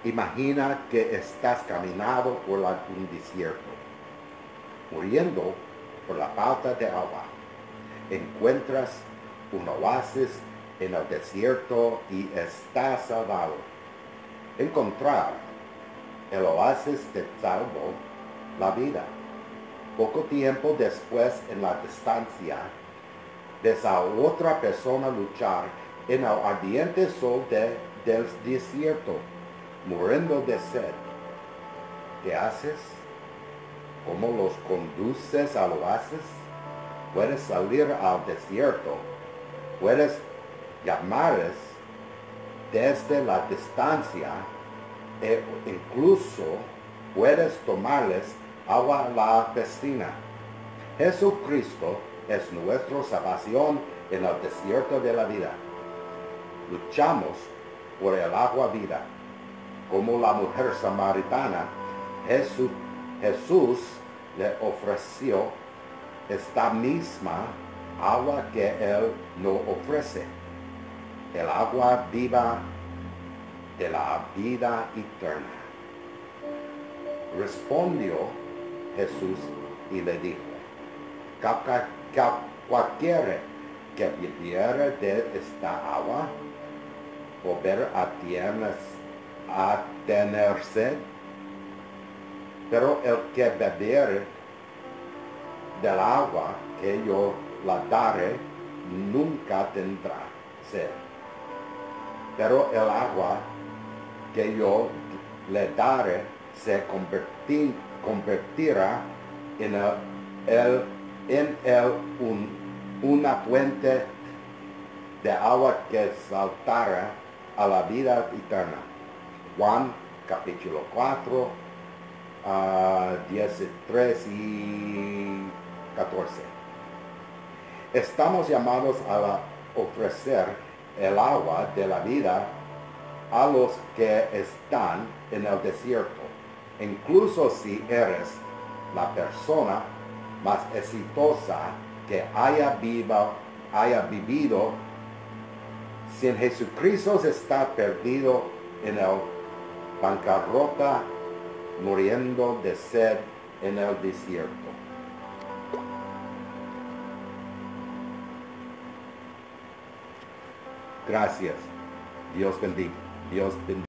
Imagina que estás caminando por un desierto, muriendo por la falta de agua. Encuentras un oasis en el desierto y estás salvado. Encontrar el oasis te salvó la vida. Poco tiempo después, en la distancia, ves a otra persona luchar en el ardiente sol del desierto, muriendo de sed. ¿Qué haces? ¿Cómo los conduces al oasis? Puedes salir al desierto. Puedes llamarles desde la distancia e incluso puedes tomarles agua a la piscina. Jesucristo es nuestra salvación en el desierto de la vida. Luchamos por el agua vida. Como la mujer samaritana, Jesús le ofreció esta misma agua que Él no ofrece, el agua viva de la vida eterna. Respondió Jesús y le dijo, cualquiera que bebiera de esta agua volverá a tener sed, pero el que bebiere del agua que yo la daré nunca tendrá sed. Pero el agua que yo le daré se convertirá en una fuente de agua que saltará a la vida eterna. Juan capítulo 4, 13 y 14. Estamos llamados a ofrecer el agua de la vida a los que están en el desierto, incluso si eres la persona más exitosa que haya vivido. Sin Jesucristo está perdido en el bancarrota, muriendo de sed en el desierto. Gracias. Dios bendiga. Dios bendiga.